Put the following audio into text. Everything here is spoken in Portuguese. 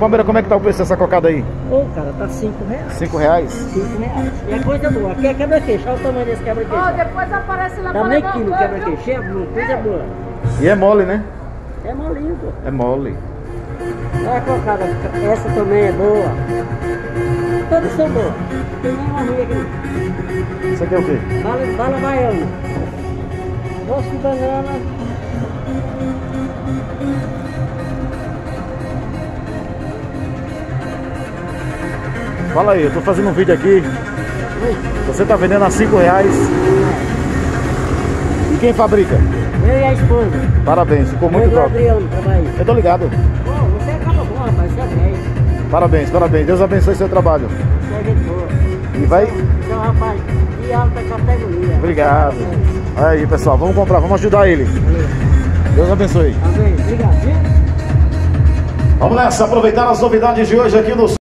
Palmeira, como é que tá o preço dessa cocada aí? Ô, cara, tá R$5. R$5? R$5. E é coisa boa. Aqui é quebra-queixo. Olha o tamanho desse quebra-queixo. Ó, depois aparece lá Dá pra meio levar quilo o quebra-queixo. É boa, coisa boa. E é mole, né? É molinho, pô. É mole. Olha a cocada. Essa também é boa. Todas são boas. Não tem nenhuma ruim aqui. Isso aqui é o quê? Bala baiana. Doce de banana. Fala aí, eu tô fazendo um vídeo aqui. Você tá vendendo a R$5. E quem fabrica? Eu e a esposa. Parabéns, ficou muito Eu e o top. Adriano, trabalho. Eu tô ligado. Pô, você acaba bom, rapaz. Você é 10. Parabéns, parabéns. Deus abençoe seu trabalho. Você é gente boa. E vai... Então, rapaz, de alta categoria. Obrigado. Aí, pessoal, vamos comprar, vamos ajudar ele. Deus abençoe. Amém. Obrigado, viu? Vamos nessa, aproveitar as novidades de hoje aqui no